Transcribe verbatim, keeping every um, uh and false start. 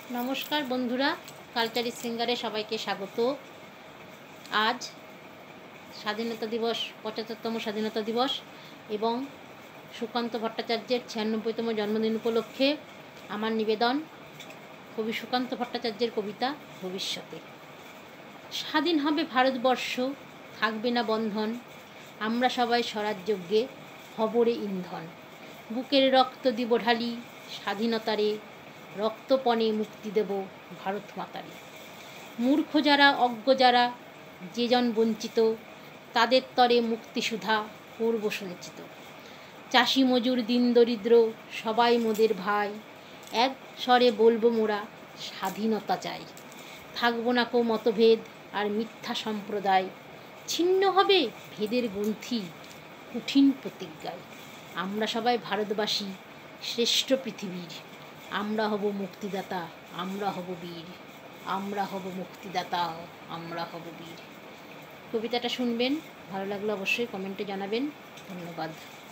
নমস্কার বন্ধুরা, কালচারি সিঙ্গারে সবাইকে স্বাগত। আজ স্বাধীনতা দিবস, পঁচাত্তরতম স্বাধীনতা দিবস এবং সুকান্ত ভট্টাচার্যের ছিয়ানব্বইতম জন্মদিন উপলক্ষে আমার নিবেদন কবি সুকান্ত ভট্টাচার্যের কবিতা ভবিষ্যতে। স্বাধীন হবে ভারতবর্ষ, থাকবে না বন্ধন, আমরা সবাই স্বরাজ্যজ্ঞে হবরে ইন্ধন। বুকের রক্ত দিব ঢালি স্বাধীনতারে, রক্তপণে মুক্তি দেব ভারত মাতারে। মূর্খ যারা, অজ্ঞ যারা, যে জন বঞ্চিত, তাদের তরে মুক্তিসুধা করব সঞ্চিত। চাষি মজুর দিন দরিদ্র সবাই মোদের ভাই, এক স্বরে বলবো মোরা স্বাধীনতা চাই। থাকবো না কো মতভেদ আর মিথ্যা সম্প্রদায়, ছিন্ন হবে ভেদের গ্রন্থি কঠিন প্রতিজ্ঞায়। আমরা সবাই ভারতবাসী, শ্রেষ্ঠ পৃথিবীর, আমরা হব মুক্তিদাতা, আমরা হব বীর, আমরা হব মুক্তিদাতা, আমরা হব বীর। কবিতাটা শুনবেন, ভালো লাগলে অবশ্যই কমেন্টে জানাবেন। ধন্যবাদ।